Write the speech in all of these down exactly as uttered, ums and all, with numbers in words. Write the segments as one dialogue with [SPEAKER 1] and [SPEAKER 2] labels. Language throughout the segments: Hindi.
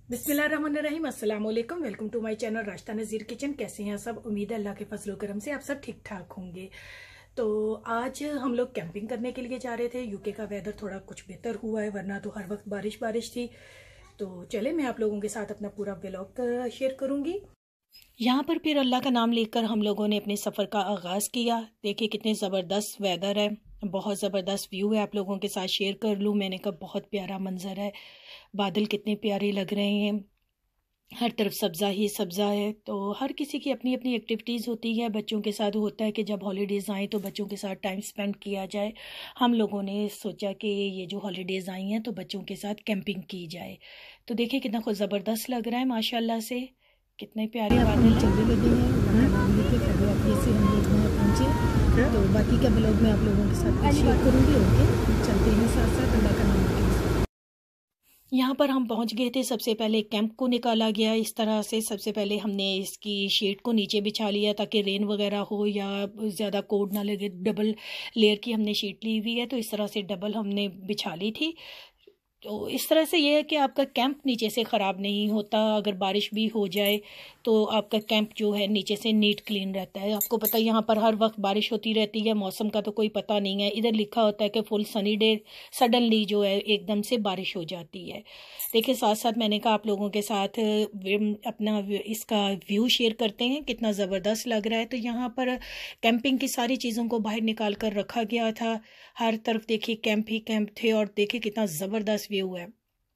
[SPEAKER 1] बिस्मिल्लाहिर्रहमानिर्रहीम, अस्सलाम वालेकुम। Welcome to my channel Rashida Nazir kitchen. कैसे हैं सब? उम्मीद है अल्लाह के फजलो करम से आप सब ठीक ठाक होंगे। तो आज हम लोग कैंपिंग करने के लिए जा रहे थे। यूके का वेदर थोड़ा कुछ बेहतर हुआ है, वरना तो हर वक्त बारिश बारिश थी। तो चले, मैं आप लोगों के साथ अपना पूरा व्लॉग शेयर करूंगी। यहाँ पर फिर अल्लाह का नाम लेकर हम लोगों ने अपने सफ़र का आगाज़ किया। देखिए कितने ज़बरदस्त वेदर है, बहुत ज़बरदस्त व्यू है, आप लोगों के साथ शेयर कर लूँ। मैंने कहा बहुत प्यारा मंज़र है, बादल कितने प्यारे लग रहे हैं, हर तरफ सब्ज़ा ही सब्ज़ा है। तो हर किसी की अपनी अपनी एक्टिविटीज़ होती है। बच्चों के साथ होता है कि जब हॉलीडेज़ आएँ तो बच्चों के साथ टाइम स्पेंड किया जाए। हम लोगों ने सोचा कि ये जो हॉलीडेज़ आई हैं तो बच्चों के साथ कैंपिंग की जाए। तो देखिए कितना खुद ज़बरदस्त लग रहा है माशाल्लाह से, कितने प्यारे बादल चलने लगे हैं। नाम लेके खैरियत से हम लोग वहाँ पहुँचे। तो बाकी का ब्लॉग मैं आप लोगों के साथ शेयर करूँगी। ओके, चलते हैं साथ साथ अल्लाह का नाम लेके। यहाँ पर हम पहुँच गए थे। सबसे पहले कैंप को निकाला गया इस तरह से। सबसे पहले हमने इसकी शीट को नीचे बिछा लिया ताकि रेन वगैरह हो या ज़्यादा कोड ना लगे। डबल लेयर की हमने शीट ली हुई है, तो इस तरह से डबल हमने बिछा ली थी। तो इस तरह से ये है कि आपका कैंप नीचे से ख़राब नहीं होता। अगर बारिश भी हो जाए तो आपका कैंप जो है नीचे से नीट क्लीन रहता है। आपको पता है यहाँ पर हर वक्त बारिश होती रहती है, मौसम का तो कोई पता नहीं है। इधर लिखा होता है कि फुल सनी डे, सडनली जो है एकदम से बारिश हो जाती है। देखिए साथ साथ मैंने कहा आप लोगों के साथ अपना इसका व्यू शेयर करते हैं, कितना ज़बरदस्त लग रहा है। तो यहाँ पर कैंपिंग की सारी चीज़ों को बाहर निकाल कर रखा गया था। हर तरफ देखिए कैंप ही कैंप थे और देखिए कितना ज़बरदस्त व्यू है।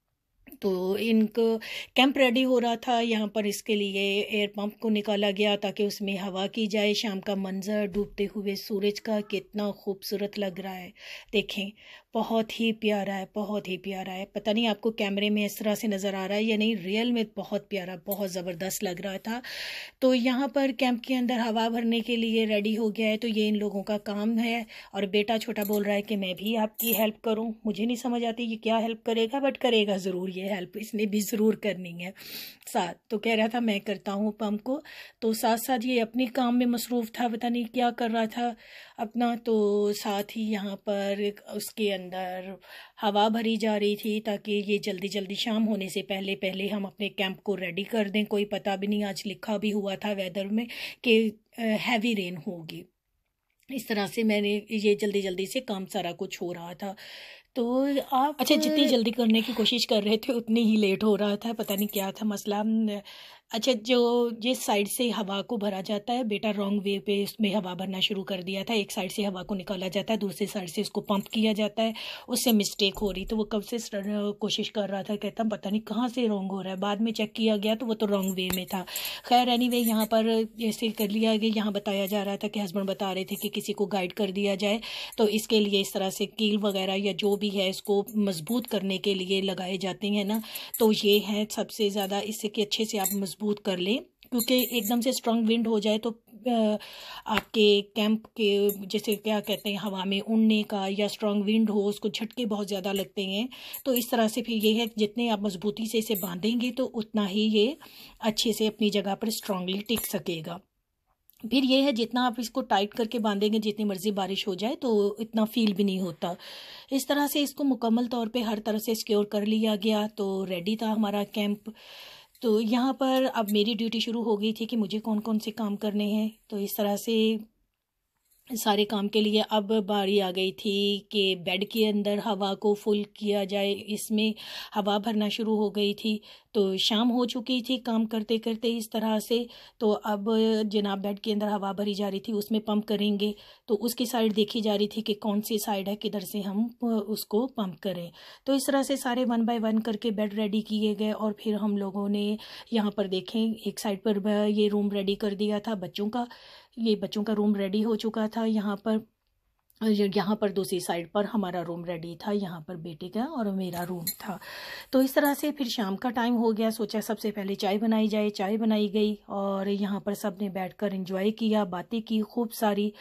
[SPEAKER 1] तो इनको कैंप रेडी हो रहा था। यहाँ पर इसके लिए एयर पंप को निकाला गया ताकि उसमें हवा की जाए। शाम का मंजर डूबते हुए सूरज का कितना खूबसूरत लग रहा है, देखें बहुत ही प्यारा है, बहुत ही प्यारा है। पता नहीं आपको कैमरे में इस तरह से नज़र आ रहा है या नहीं, रियल में बहुत प्यारा, बहुत ज़बरदस्त लग रहा था। तो यहाँ पर कैंप के अंदर हवा भरने के लिए रेडी हो गया है। तो ये इन लोगों का काम है। और बेटा छोटा बोल रहा है कि मैं भी आपकी हेल्प करूँ। मुझे नहीं समझ आती ये क्या हेल्प करेगा, बट करेगा ज़रूर, ये हेल्प इसने भी ज़रूर करनी है साथ। तो कह रहा था मैं करता हूँ पंप को। तो साथ साथ ये अपने काम में मसरूफ़ था, पता नहीं क्या कर रहा था अपना। तो साथ ही यहाँ पर उसके अंदर हवा भरी जा रही थी ताकि ये जल्दी जल्दी शाम होने से पहले पहले हम अपने कैंप को रेडी कर दें। कोई पता भी नहीं, आज लिखा भी हुआ था वेदर में कि हैवी रेन होगी। इस तरह से मैंने ये जल्दी जल्दी से काम सारा कुछ हो रहा था। तो आप अच्छा, जितनी जल्दी करने की कोशिश कर रहे थे उतनी ही लेट हो रहा था, पता नहीं क्या था मसला। अच्छा, जो जिस साइड से हवा को भरा जाता है, बेटा रॉन्ग वे पे इसमें हवा भरना शुरू कर दिया था। एक साइड से हवा को निकाला जाता है, दूसरी साइड से इसको पंप किया जाता है, उससे मिस्टेक हो रही। तो वो कब से कोशिश कर रहा था, कहता पता नहीं कहाँ से रॉन्ग हो रहा है। बाद में चेक किया गया तो वो तो रॉन्ग वे में था। खैर एनीवे यहाँ पर जैसे कर लिया गया। यहाँ बताया जा रहा था कि हस्बैंड बता रहे थे कि किसी को गाइड कर दिया जाए। तो इसके लिए इस तरह से कील वगैरह या जो भी है इसको मजबूत करने के लिए लगाए जाते हैं ना। तो ये है सबसे ज़्यादा, इससे कि अच्छे से आप मजबूत कर लें, क्योंकि एकदम से स्ट्रांग विंड हो जाए तो आपके कैंप के जैसे क्या कहते हैं हवा में उड़ने का या स्ट्रांग विंड हो, उसको झटके बहुत ज़्यादा लगते हैं। तो इस तरह से फिर ये है जितने आप मजबूती से इसे बांधेंगे तो उतना ही ये अच्छे से अपनी जगह पर स्ट्रांगली टिक सकेगा। फिर ये है जितना आप इसको टाइट करके बांधेंगे, जितनी मर्जी बारिश हो जाए तो इतना फील भी नहीं होता। इस तरह से इसको मुकम्मल तौर पे हर तरह से सिक्योर कर लिया गया। तो रेडी था हमारा कैंप। तो यहाँ पर अब मेरी ड्यूटी शुरू हो गई थी कि मुझे कौन कौन से काम करने हैं। तो इस तरह से सारे काम के लिए अब बारी आ गई थी कि बेड के अंदर हवा को फुल किया जाए। इसमें हवा भरना शुरू हो गई थी। तो शाम हो चुकी थी काम करते करते इस तरह से। तो अब जनाब बेड के अंदर हवा भरी जा रही थी, उसमें पंप करेंगे। तो उसकी साइड देखी जा रही थी कि कौन सी साइड है, किधर से हम उसको पंप करें। तो इस तरह से सारे वन बाय वन करके बेड रेडी किए गए। और फिर हम लोगों ने यहाँ पर देखें एक साइड पर ये रूम रेडी कर दिया था बच्चों का। ये बच्चों का रूम रेडी हो चुका था यहाँ पर। यहाँ पर दूसरी साइड पर हमारा रूम रेडी था, यहाँ पर बेटे का और मेरा रूम था। तो इस तरह से फिर शाम का टाइम हो गया। सोचा सबसे पहले चाय बनाई जाए। चाय बनाई गई और यहाँ पर सब ने बैठकर एंजॉय किया, बातें की खूब सारी।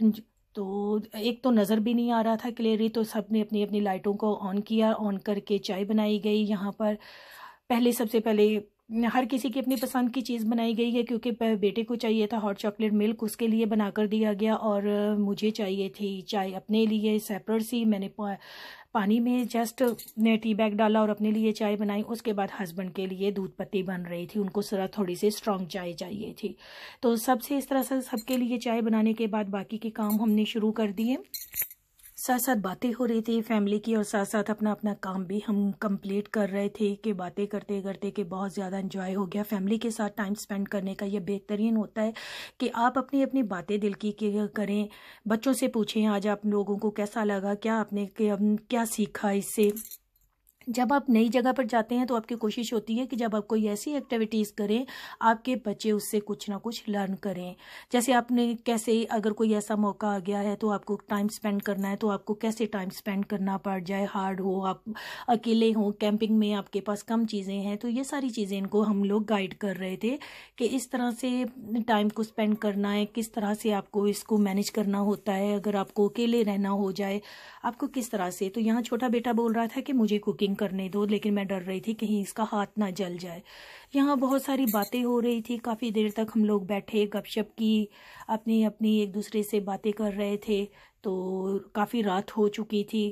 [SPEAKER 1] तो एक तो नज़र भी नहीं आ रहा था क्लियरली, तो सब ने अपनी अपनी लाइटों को ऑन किया। ऑन करके चाय बनाई गई। यहाँ पर पहले सबसे पहले हर किसी की अपनी पसंद की चीज़ बनाई गई है, क्योंकि बेटे को चाहिए था हॉट चॉकलेट मिल्क, उसके लिए बना कर दिया गया, और मुझे चाहिए थी चाय अपने लिए सेपरेट सी। मैंने पानी में जस्ट ने टी बैग डाला और अपने लिए चाय बनाई। उसके बाद हस्बैंड के लिए दूध पत्ती बन रही थी, उनको जरा थोड़ी सी स्ट्रॉन्ग चाय चाहिए थी। तो सबसे इस तरह से सबके लिए चाय बनाने के बाद बाकी के काम हमने शुरू कर दिए। साथ साथ बातें हो रही थी फैमिली की, और साथ साथ अपना अपना काम भी हम कंप्लीट कर रहे थे कि बातें करते करते कि बहुत ज़्यादा एंजॉय हो गया। फैमिली के साथ टाइम स्पेंड करने का ये बेहतरीन होता है कि आप अपनी अपनी बातें दिल की करें, बच्चों से पूछें आज आप लोगों को कैसा लगा, क्या आपने क्या सीखा इससे। जब आप नई जगह पर जाते हैं तो आपकी कोशिश होती है कि जब आप कोई ऐसी एक्टिविटीज़ करें आपके बच्चे उससे कुछ ना कुछ लर्न करें। जैसे आपने कैसे, अगर कोई ऐसा मौका आ गया है तो आपको टाइम स्पेंड करना है, तो आपको कैसे टाइम स्पेंड करना पड़ जाए, हार्ड हो, आप अकेले हों, कैंपिंग में आपके पास कम चीज़ें हैं, तो ये सारी चीज़ें इनको हम लोग गाइड कर रहे थे कि इस तरह से टाइम को स्पेंड करना है, किस तरह से आपको इसको मैनेज करना होता है, अगर आपको अकेले रहना हो जाए आपको किस तरह से। तो यहाँ छोटा बेटा बोल रहा था कि मुझे कुकिंग करने दो, लेकिन मैं डर रही थी कहीं इसका हाथ ना जल जाए। यहाँ बहुत सारी बातें हो रही थी, काफ़ी देर तक हम लोग बैठे गपशप की, अपनी अपनी एक दूसरे से बातें कर रहे थे। तो काफ़ी रात हो चुकी थी।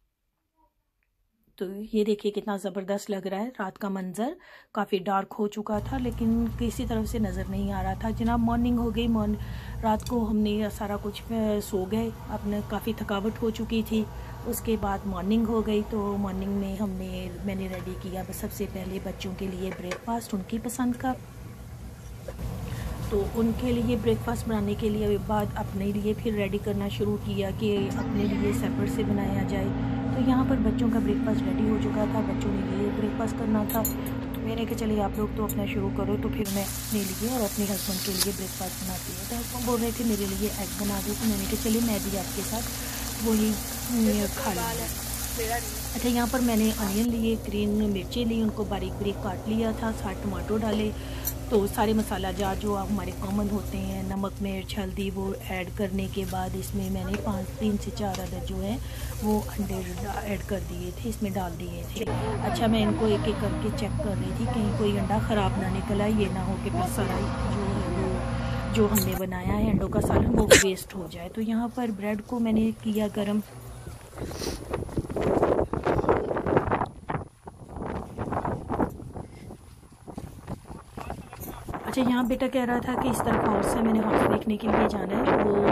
[SPEAKER 1] तो ये देखिए कितना ज़बरदस्त लग रहा है रात का मंज़र। काफ़ी डार्क हो चुका था लेकिन किसी तरफ से नज़र नहीं आ रहा था। जनाब मॉर्निंग हो गई, मॉर्निंग रात को हमने सारा कुछ सो गए, अपने काफ़ी थकावट हो चुकी थी। उसके बाद मॉर्निंग हो गई, तो मॉर्निंग में हमने मैंने रेडी किया सबसे पहले बच्चों के लिए ब्रेकफास्ट उनकी पसंद का। तो उनके लिए ब्रेकफास्ट बनाने के लिए बाद अपने लिए फिर रेडी करना शुरू किया कि अपने लिए सेपरेट से बनाया जाए। तो यहाँ पर बच्चों का ब्रेकफास्ट रेडी हो चुका था, बच्चों ने ये ब्रेकफास्ट करना था। तो मैंने कहा चलिए आप लोग तो अपना शुरू करो, तो फिर मैं अपने लिए और अपने हस्बैंड के लिए ब्रेकफास्ट बनाती हूँ। तो हस्बैंड बोल रहे थे मेरे लिए एग बना दो, तो मैंने कहा चलिए मैं भी आपके साथ वही खा लूँ। अच्छा, यहाँ पर मैंने अनियन लिए, ग्रीन मिर्ची ली, उनको बारीक बारीक काट लिया था, साथ टमाटो डाले। तो सारे मसाला जार जो हमारे कॉमन होते हैं, नमक मिर्च हल्दी, वो ऐड करने के बाद इसमें मैंने पाँच तीन से चार अदद जो है वो अंडे ऐड कर दिए थे, इसमें डाल दिए थे। अच्छा, मैं इनको एक एक करके चेक कर रही थी कहीं कोई अंडा ख़राब ना निकला, ये ना हो कि फिर सारा जो है वो जो हमने बनाया है अंडों का सालन वो वेस्ट हो जाए। तो यहाँ पर ब्रेड को मैंने किया गर्म। अच्छा, यहाँ बेटा कह रहा था कि इस तरफ हाउस है, मैंने हाउस देखने के लिए जाना है। तो वो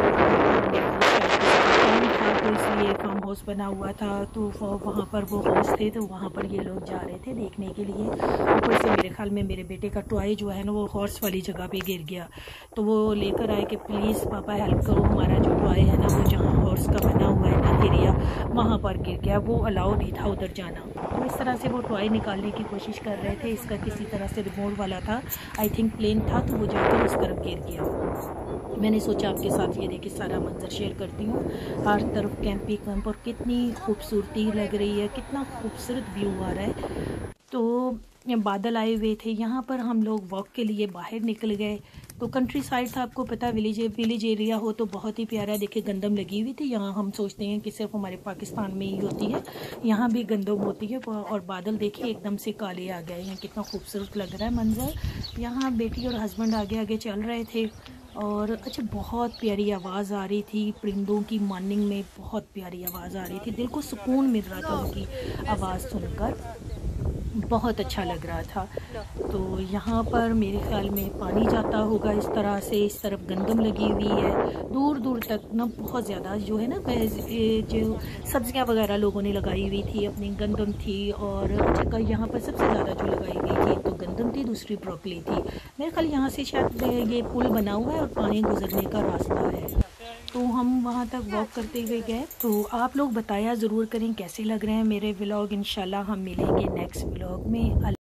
[SPEAKER 1] था तो इसलिए फार्म हाउस बना हुआ था, तो वहाँ पर वो हाउस थे, तो वहाँ पर ये लोग जा रहे थे देखने के लिए। ऊपर से मेरे ख्याल में मेरे बेटे का टॉय जो है ना वो हॉर्स वाली जगह पे गिर गया, तो वो लेकर आए कि प्लीज़ पापा हेल्प करो, हमारा जो टॉय है ना वो जहाँ हॉर्स का बना हुआ है ना एरिया वहाँ पर गिर गया, वो अलाउ नहीं था उधर जाना। तो इस तरह से वो टॉय निकालने की कोशिश कर रहे थे। इसका किसी तरह से रिमोट वाला था, आई थिंक प्लेन था, तो वो जाकर उस तरफ गिर गया। मैंने सोचा आपके साथ ये देखिए सारा मंजर शेयर करती हूँ। हर तरफ कैंपिंग कैंप और कितनी खूबसूरती लग रही है, कितना खूबसूरत व्यू आ रहा है। तो बादल आए हुए थे, यहाँ पर हम लोग वॉक के लिए बाहर निकल गए। तो कंट्री साइड था, आपको पता विलेज विलेज एरिया हो तो बहुत ही प्यारा। देखिए गंदम लगी हुई थी, यहाँ हम सोचते हैं कि सिर्फ हमारे पाकिस्तान में ही होती है, यहाँ भी गंदम होती है। और बादल देखिए एकदम से काले आ गए हैं, कितना खूबसूरत लग रहा है मंजर। यहाँ बेटी और हस्बैंड आगे आगे चल रहे थे। और अच्छा, बहुत प्यारी आवाज़ आ रही थी परिंदों की, मॉर्निंग में बहुत प्यारी आवाज़ आ रही थी, दिल को सुकून मिल रहा था उनकी आवाज़ सुनकर, बहुत अच्छा लग रहा था। तो यहाँ पर मेरे ख्याल में पानी जाता होगा इस तरह से, इस तरफ गंदम लगी हुई है, दूर दूर तक ना बहुत ज़्यादा जो है ना जो सब्जियाँ वगैरह लोगों ने लगाई हुई थी, अपनी गंदम थी। और अच्छा, यहाँ पर सबसे ज़्यादा जो लगाई गई थी तो गंदम थी, दूसरी ब्रोकली थी। मेरे ख्याल यहाँ से शायद ये पुल बना हुआ है और पानी गुजरने का रास्ता है। तो हम वहाँ तक वॉक करते हुए गए। तो आप लोग बताया ज़रूर करें कैसे लग रहे हैं मेरे व्लॉग। इंशाल्लाह हम मिलेंगे नेक्स्ट व्लॉग में।